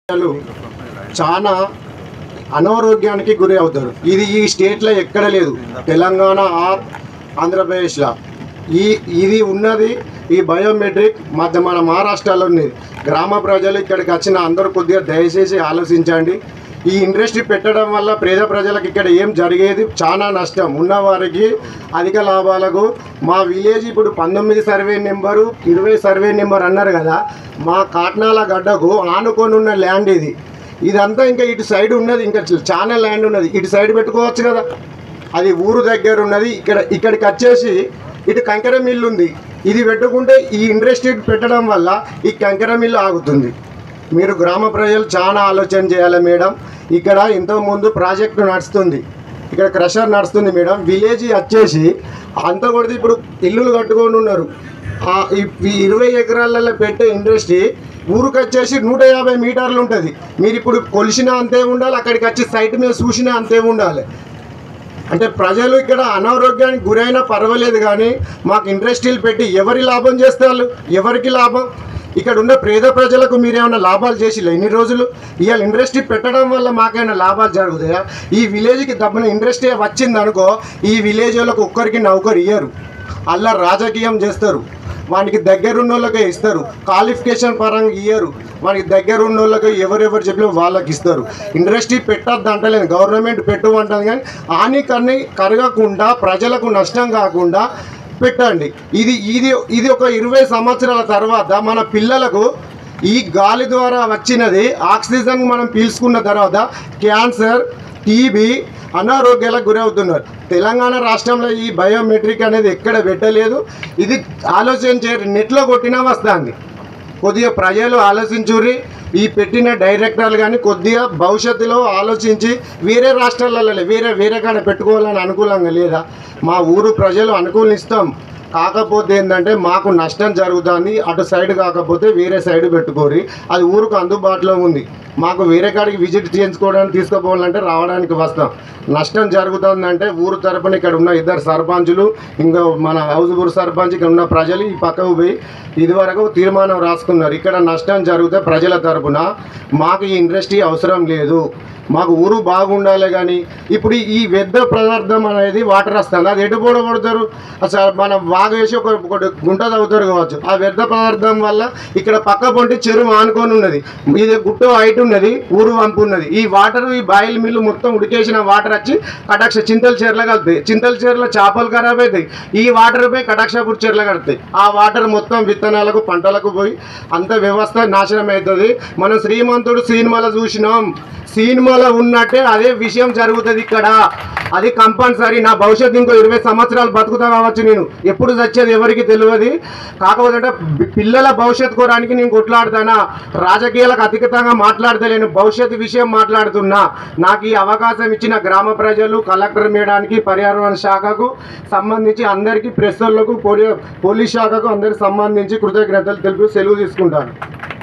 చాలా అనారోగ్యానికి గురి అవుతారు. ఇది ఈ స్టేట్లో ఎక్కడ లేదు, తెలంగాణ ఆర్ ఆంధ్రప్రదేశ్లో ఇది ఉన్నది. ఈ బయోమెట్రిక్ మన మహారాష్ట్రలో ఉన్నది. గ్రామ ప్రజలు ఇక్కడికి వచ్చిన అందరూ కొద్దిగా దయచేసి ఆలోచించండి. ఈ ఇండస్ట్రీ పెట్టడం వల్ల పేద ప్రజలకు ఇక్కడ ఏం జరిగేది చాలా నష్టం, ఉన్నవారికి అధిక లాభాలకు. మా విలేజ్ ఇప్పుడు 19 సర్వే నెంబరు 20 సర్వే నెంబర్ అన్నారు కదా, మా కాట్నాల గడ్డకు ఆనుకొని ఉన్న ల్యాండ్ ఇది. ఇదంతా ఇంకా ఇటు సైడ్ ఉన్నది, ఇంకా చాలా ల్యాండ్ ఉన్నది, ఇటు సైడ్ పెట్టుకోవచ్చు కదా. అది ఊరు దగ్గర ఉన్నది. ఇక్కడికి వచ్చేసి ఇటు కంకర మిల్లు ఉంది, ఇది పెట్టుకుంటే ఈ ఇండస్ట్రీ పెట్టడం వల్ల ఈ కంకర మిల్లు ఆగుతుంది. మీరు గ్రామ ప్రజలు చాలా ఆలోచన చేయాలి మేడం. ఇక్కడ ఇంతకుముందు ప్రాజెక్టు నడుస్తుంది, ఇక్కడ క్రషర్ నడుస్తుంది మేడం. విలేజ్ వచ్చేసి అంతా కొడితే ఇప్పుడు ఇల్లులు కట్టుకొని ఉన్నారు. ఈ 20 ఎకరాలలో పెట్టే ఇండస్ట్రీ ఊరికి వచ్చేసి 150 మీటర్లు ఉంటుంది. మీరు ఇప్పుడు కొలిసినా అంతే ఉండాలి, అక్కడికి వచ్చి సైట్ మీద చూసినా అంతే ఉండాలి. అంటే ప్రజలు ఇక్కడ అనారోగ్యానికి గురైనా పర్వాలేదు, కానీ మాకు ఇండస్ట్రీలు పెట్టి ఎవరి లాభం చేస్తారు? ఎవరికి లాభం? ఇక్కడ ఉన్న పేద ప్రజలకు మీరేమైనా లాభాలు చేసిలే ఇన్ని రోజులు? ఇవాళ ఇండస్ట్రీ పెట్టడం వల్ల మాకైనా లాభాలు జరుగుతాయా? ఈ విలేజ్కి దబ్బున ఇండస్ట్రీ వచ్చిందనుకో, ఈ విలేజ్ వాళ్ళకు ఒక్కరికి నౌకరు ఇయ్యరు, అలా రాజకీయం చేస్తారు. వానికి దగ్గరున్న వాళ్ళకే ఇస్తారు, క్వాలిఫికేషన్ పరంగా ఇయ్యరు. వానికి దగ్గరున్న వాళ్ళకి ఎవరెవరు చెప్పినా వాళ్ళకి ఇస్తారు. ఇండస్ట్రీ పెట్టద్దు అంటలేదు, గవర్నమెంట్ పెట్టమంటుంది, కానీ హాని కరగకుండా ప్రజలకు నష్టం కాకుండా పెట్టండి. ఇది ఒక 20 సంవత్సరాల తర్వాత మన పిల్లలకు ఈ గాలి ద్వారా వచ్చినది ఆక్సిజన్ మనం పీల్చుకున్న తర్వాత క్యాన్సర్, టీబీ అనారోగ్యాలకు గురవుతున్నారు. తెలంగాణ రాష్ట్రంలో ఈ బయోమెట్రిక్ అనేది ఎక్కడ పెట్టలేదు. ఇది ఆలోచన చేయరు, నెట్లో కొట్టినా వస్తుంది. కొద్దిగా ప్రజలు ఆలోచించుర్రి. ఈ పెట్టిన డైరెక్టర్లు కానీ కొద్దిగా భవిష్యత్తులో ఆలోచించి వేరే రాష్ట్రాలలో వేరే కాడ పెట్టుకోవాలని అనుకూలంగా లేదా? మా ఊరు ప్రజలు అనుకూలిస్తాం, కాకపోతే ఏంటంటే మాకు నష్టం జరుగుతుంది. అటు సైడ్ కాకపోతే వేరే సైడ్ పెట్టుకోరి, అది ఊరుకు అందుబాటులో ఉంది. మాకు వేరే కాడికి విజిట్ చేయించుకోవడానికి తీసుకుపోవాలంటే రావడానికి వస్తాం. నష్టం జరుగుతుందంటే ఊరు తరపున ఇక్కడ ఉన్న 2 సర్పంచులు, ఇంకా మన హౌస్బూర్ సర్పంచ్, ఇక్కడ ఉన్న ప్రజలు ఈ పక్కకు పోయి ఇదివరకు తీర్మానం రాసుకున్నారు. ఇక్కడ నష్టం జరిగితే ప్రజల తరపున మాకు ఈ ఇండస్ట్రీ అవసరం లేదు, మాకు ఊరు బాగుండాలి. కానీ ఇప్పుడు ఈ వ్యర్థ పదార్థం అనేది వాటర్ వస్తుంది, అది ఎటు పడతారు? అసలు మనం బాగా వేసి ఒక గుంట తవ్వుతారు కావచ్చు. ఆ వ్యర్థ పదార్థం వల్ల ఇక్కడ పక్క పొంటి చెరువు ఆనుకొని ఉన్నది, ఇది గుట్ట హైట్ ఉన్నది, ఊరు వంపు ఉన్నది. ఈ వాటర్, ఈ బాయిల్ మిల్లు మొత్తం ఉడికేసిన వాటర్ వచ్చి కటాక్ష చింతల చీరలో కలుతాయి. చింతల చీరలో చేపలు ఖరాబ్ అవుతాయి, ఈ వాటర్ పోయి కటాక్షపూర్ చీరలో కడతాయి. ఆ వాటర్ మొత్తం విత్తనాలకు, పంటలకు పోయి అంత వ్యవస్థ నాశనం అవుతుంది. మనం శ్రీమంతుడు సినిమాలో చూసినాం, సినిమాలో ఉన్నట్టే అదే విషయం జరుగుతుంది ఇక్కడ. అది కంపల్సరీ. నా భవిష్యత్తు ఇంకో 20 సంవత్సరాలు బతుకుతా కావచ్చు, నేను ఎప్పుడు చచ్చేది ఎవరికి తెలియదు. కాకపోతే పిల్లల భవిష్యత్తు కోరానికి నేను కొట్లాడుతానా, రాజకీయాలకు అతీతంగా మాట్లాడతలేను, భవిష్యత్తు విషయం మాట్లాడుతున్నా. నాకు ఈ అవకాశం ఇచ్చిన గ్రామ ప్రజలు, కలెక్టర్ మేడానికి, పర్యావరణ శాఖకు సంబంధించి అందరికీ, ప్రెస్ వాళ్ళకు, పోలీస్ శాఖకు అందరికి సంబంధించి కృతజ్ఞతలు తెలుపు సెలవు తీసుకుంటాను.